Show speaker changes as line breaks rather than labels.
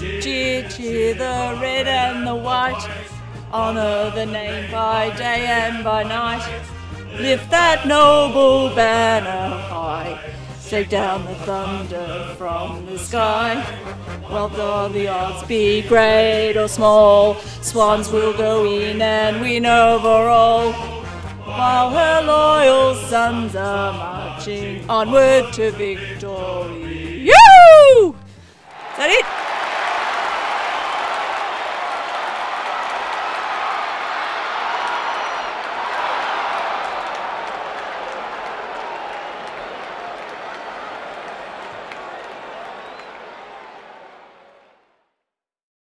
Cheer, cheer the red and the white. Honour the name by day and by night. Lift that noble banner high. Shake down the thunder from the sky. Well, though the odds be great or small, Swans will go in and win over all. While her loyal sons are marching onward to victory. Yoo! Is that it?